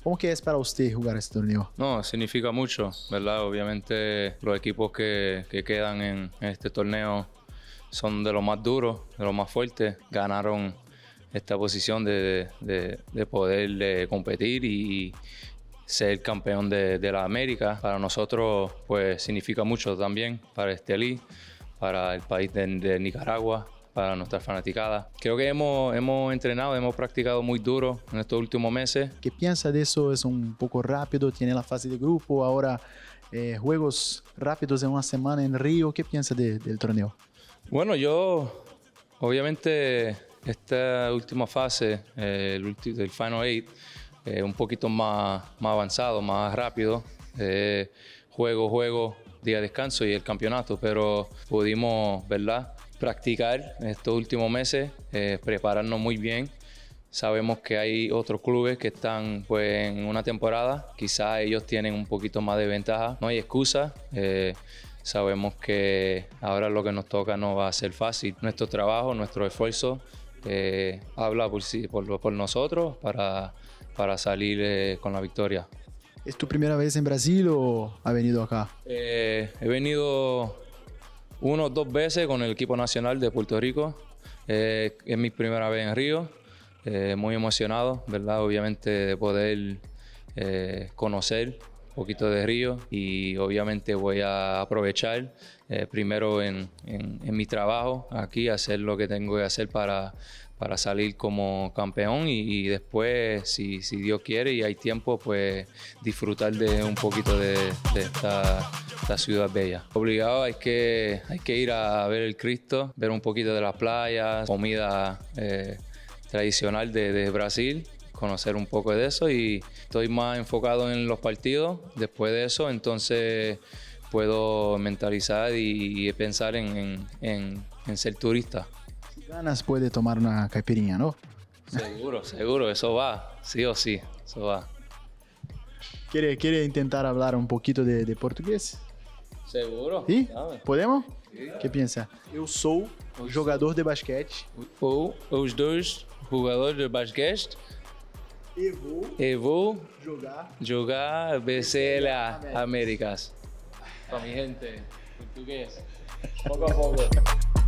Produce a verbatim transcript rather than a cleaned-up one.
¿Cómo que es para usted jugar este torneo? No, significa mucho, ¿verdad? Obviamente los equipos que, que quedan en, en este torneo son de los más duros, de los más fuertes. Ganaron esta posición de, de, de poder de competir y ser campeón de, de la América. Para nosotros pues significa mucho también, para Estelí, para el país de, de Nicaragua, para nuestra fanaticada. Creo que hemos, hemos entrenado, hemos practicado muy duro en estos últimos meses. ¿Qué piensa de eso? Es un poco rápido, tiene la fase de grupo, ahora eh, juegos rápidos en una semana en Río. ¿Qué piensa de, del torneo? Bueno, yo obviamente esta última fase, eh, el ulti, del Final Eight, eh, un poquito más, más avanzado, más rápido, eh, juego, juego, día de descanso y el campeonato, pero pudimos, ¿verdad?, practicar en estos últimos meses, eh, prepararnos muy bien. Sabemos que hay otros clubes que están pues, en una temporada, quizás ellos tienen un poquito más de ventaja, no hay excusa. Eh, sabemos que ahora lo que nos toca no va a ser fácil. Nuestro trabajo, nuestro esfuerzo eh, habla por, sí, por, por nosotros para, para salir eh, con la victoria. ¿Es tu primera vez en Brasil o ha venido acá? Eh, he venido uno o dos veces con el equipo nacional de Puerto Rico. Eh, es mi primera vez en Río. Eh, muy emocionado, ¿verdad? Obviamente de poder eh, conocer un poquito de Río y obviamente voy a aprovechar eh, primero en, en, en mi trabajo aquí, hacer lo que tengo que hacer para, para salir como campeón y, y después, si, si Dios quiere y hay tiempo, pues disfrutar de un poquito de, de esta, esta ciudad bella. Obligado hay que, hay que ir a ver el Cristo, ver un poquito de las playas, comida eh, tradicional de, de Brasil, conocer un poco de eso y estoy más enfocado en los partidos. Después de eso, entonces puedo mentalizar y, y pensar en, en, en, en ser turista. Si ganas puede tomar una caipirinha, ¿no? Seguro, seguro, eso va, sí o sí, eso va. ¿Quiere, quiere intentar hablar un poquito de, de portugués? Seguro. ¿Sí? Sabe? ¿Podemos? Sí. ¿Qué piensa? Eu sou jogador de basquete. Ou os dois jogadores de basquete E vou, e vou jogar jogar B C L A Américas. Para mi gente, portugués, poco a poco.